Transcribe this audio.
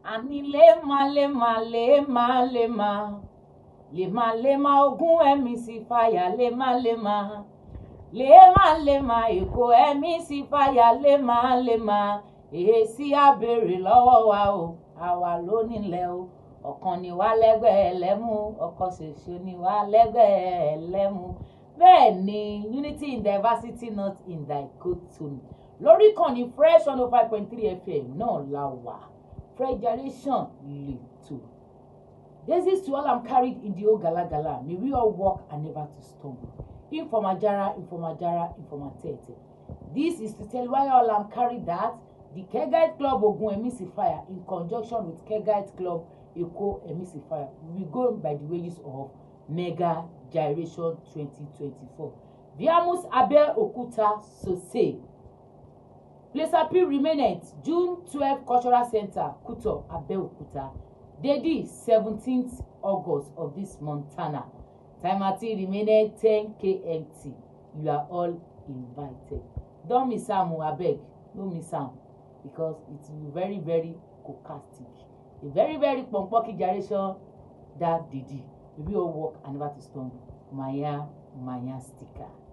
Ani lema Ogun Hemisphere lema Èkó Hemisphere lema èsì àbèrè lọ́wọ́ wa o àwa ló nílẹ̀ o ọ̀kan ni wá lẹ́gbẹ̀ẹ́ ẹlẹ́mú ọ̀kan ṣoṣo ni wá lẹ́gbẹ̀ẹ́ ẹlẹ́mú bẹ́ẹ̀ ni unity in diversity not in dichotomy lórí ìkànnì fresh 105.3 FM náà la wà fresh gyration lètò. This is to all I'm carried in the old gala. May we all walk and never to stumble. Informajara. This is to tell why all I'm carried that the Kegites Club Ogun Hemisphere in conjunction with Kegites Club Ogun Hemisphere will go by the wages of MEGA GYRATION 2024. Viamus Abeokuta Sose. Place appeal remained June 12 Cultural Center, Kuto, Abeokuta. Dedi 17th August of this Montana. Time at remained 10 KMT. You are all invited. Don't miss Sam, abeg. Don't miss Sam. Because it's very, very sarcastic. A very, very pompoki gyration that Didi. We all walk and never to stumble. Maya sticker.